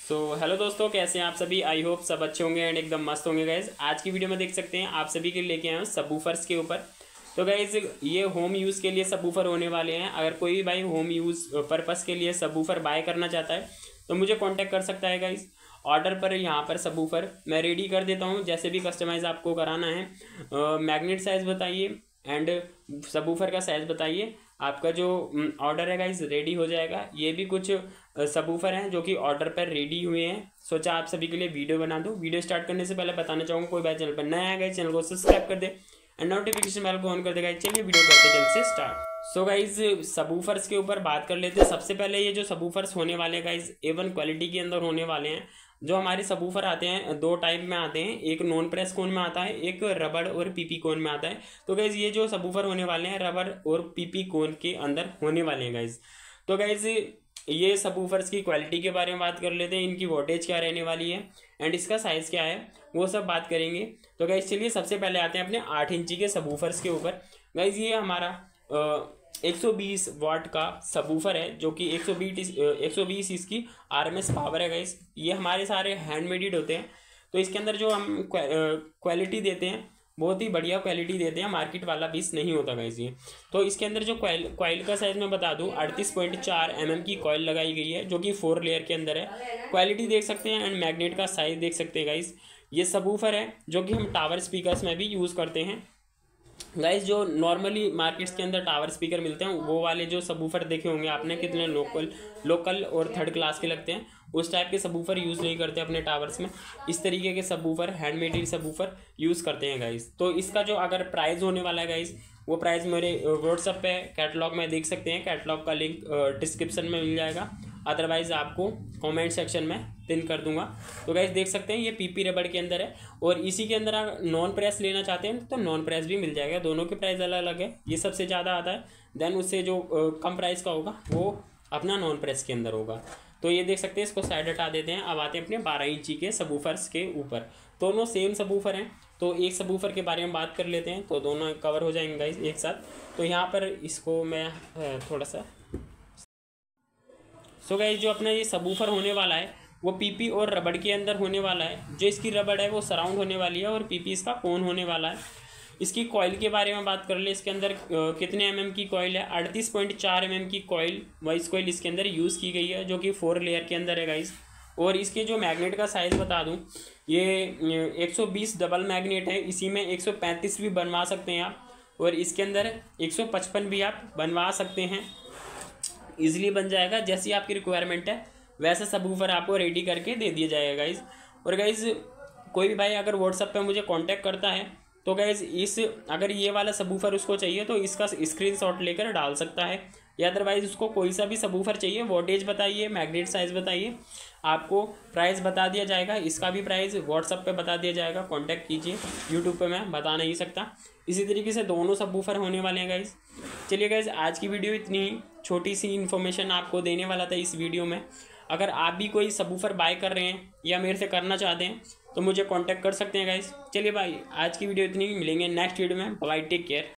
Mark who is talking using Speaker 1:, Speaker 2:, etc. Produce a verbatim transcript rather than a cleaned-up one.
Speaker 1: So hello दोस्तों, कैसे हैं आप सभी। आई होप सब अच्छे होंगे एंड एकदम मस्त होंगे गाइज। आज की वीडियो में देख सकते हैं आप सभी के लिए लेके आए हैं सबवूफर्स के ऊपर। तो गाइज ये होम यूज़ के लिए सबवूफर होने वाले हैं। अगर कोई भी भाई होम यूज़ पर्पस के लिए सबवूफर बाय करना चाहता है तो मुझे कॉन्टैक्ट कर सकता है गाइज। ऑर्डर पर यहाँ पर सबवूफर मैं रेडी कर देता हूँ, जैसे भी कस्टमाइज़ आपको कराना है। मैग्नेट साइज़ बताइए एंड सबवूफर का साइज़ बताइए, आपका जो ऑर्डर है गाइज रेडी हो जाएगा। ये भी कुछ सबवूफर हैं जो कि ऑर्डर पर रेडी हुए हैं। सोचा आप सभी के लिए वीडियो बना दूं। वीडियो स्टार्ट करने से पहले बताना चाहूँगा, कोई भाई चैनल पर नया है गाइज चैनल को सब्सक्राइब कर दे एंड नोटिफिकेशन बेल को ऑन कर दे गाइज। चलिए वीडियो करते जल्द से स्टार्ट। सो गाइज सबवूफर्स के ऊपर बात कर लेते हैं। सबसे पहले ये जो सबवूफर्स होने वाले हैं गाइज ए वन क्वालिटी के अंदर होने वाले हैं। जो हमारे सबवूफर आते हैं दो टाइप में आते हैं, एक नॉन प्रेस कोन में आता है, एक रबड़ और पीपी कोन में आता है। तो गाइज ये जो सबवूफर होने वाले हैं रबड़ और पीपी कोन के अंदर होने वाले हैं गाइज। तो गाइज ये सबवूफर्स की क्वालिटी के बारे में बात कर लेते हैं, इनकी वोल्टेज क्या रहने वाली है एंड इसका साइज़ क्या है वो सब बात करेंगे। तो गाइज चलिए सबसे पहले आते हैं अपने आठ इंची के सबवूफर्स के ऊपर। गाइज ये हमारा एक सौ बीस वाट का सबवूफर है जो कि एक सौ बीस एक सौ बीस इसकी आरएमएस पावर है गाइस। ये हमारे सारे हैंडमेड होते हैं। तो इसके अंदर जो हम क्वालिटी देते हैं बहुत ही बढ़िया क्वालिटी देते हैं, मार्केट वाला पीस नहीं होता गाइस ये। तो इसके अंदर जो कॉइल कॉइल का साइज मैं बता दूं अड़तीस पॉइंट चार एम एम की कॉइल लगाई गई है जो कि फोर लेयर के अंदर है। क्वालिटी देख सकते हैं एंड मैग्नेट का साइज देख सकते हैं गाइस। ये सबवूफर है जो कि हम टावर स्पीकर्स में भी यूज़ करते हैं गाइस। जो नॉर्मली मार्केट्स के अंदर टावर स्पीकर मिलते हैं वो वाले जो सबवूफर देखे होंगे आपने, कितने लोकल लोकल और थर्ड क्लास के लगते हैं, उस टाइप के सबवूफर यूज़ नहीं करते अपने टावर्स में। इस तरीके के सबवूफर हैंडमेड सबवूफर यूज़ करते हैं गाइस। तो इसका जो अगर प्राइस होने वाला है गाइस वो प्राइस मेरे व्हाट्सएप पे कैटलॉग में देख सकते हैं। कैटलॉग का लिंक डिस्क्रिप्शन में मिल जाएगा, अदरवाइज आपको कमेंट सेक्शन में पिन कर दूंगा। तो गाइस देख सकते हैं ये पीपी रबड़ के अंदर है और इसी के अंदर अगर नॉन प्रेस लेना चाहते हैं तो नॉन प्रेस भी मिल जाएगा। दोनों के प्राइस अलग अलग है, ये सबसे ज़्यादा आता है, देन उससे जो कम प्राइस का होगा वो अपना नॉन प्रेस के अंदर होगा। तो ये देख सकते हैं, इसको साइड हटा देते हैं। अब आते हैं अपने बारह इंची के सबवूफर्स के ऊपर। दोनों सेम सबवूफर हैं तो एक सबवूफर के बारे में बात कर लेते हैं, तो दोनों कवर हो जाएंगे गाइस एक साथ। तो यहाँ पर इसको मैं थोड़ा सा सो so गाइस जो अपना ये सबवूफर होने वाला है वो पीपी और रबड़ के अंदर होने वाला है। जो इसकी रबड़ है वो सराउंड होने वाली है और पीपी इसका कोन होने वाला है। इसकी कॉइल के बारे में बात कर ले, इसके अंदर कितने एम एम की कॉइल है, अड़तीस पॉइंट चार एम एम की कॉइल वाइस कॉइल इसके अंदर यूज़ की गई है जो कि फोर लेयर के अंदर है गाइस। और इसके जो मैग्नेट का साइज़ बता दूं, ये एक सौ बीस डबल मैग्नेट है, इसी में एक सौ पैंतीस भी बनवा सकते हैं आप और इसके अंदर एक सौ पचपन भी आप बनवा सकते हैं। ईजिली बन जाएगा, जैसी आपकी रिक्वायरमेंट है वैसा सबवूफर आपको रेडी करके दे दिया जाएगा गाइज़। और गाइज़ कोई भी भाई अगर व्हाट्सएप पे मुझे कांटेक्ट करता है तो गाइज़ इस अगर ये वाला सबवूफर उसको चाहिए तो इसका स्क्रीनशॉट लेकर डाल सकता है, या अदरवाइज़ उसको कोई सा भी सबवूफर चाहिए, वोल्टेज बताइए, मैग्नेट साइज़ बताइए, आपको प्राइस बता दिया जाएगा। इसका भी प्राइस व्हाट्सएप पे बता दिया जाएगा, कांटेक्ट कीजिए। यूट्यूब पे मैं बता नहीं सकता। इसी तरीके से दोनों सबवूफर होने वाले हैं गाइज़। चलिए गाइज़ आज की वीडियो इतनी छोटी सी इन्फॉर्मेशन आपको देने वाला था इस वीडियो में। अगर आप भी कोई सबवूफर बाय कर रहे हैं या मेरे से करना चाहते हैं तो मुझे कांटेक्ट कर सकते हैं गाइस। चलिए भाई आज की वीडियो इतनी, मिलेंगे नेक्स्ट वीडियो में। Bye, take care.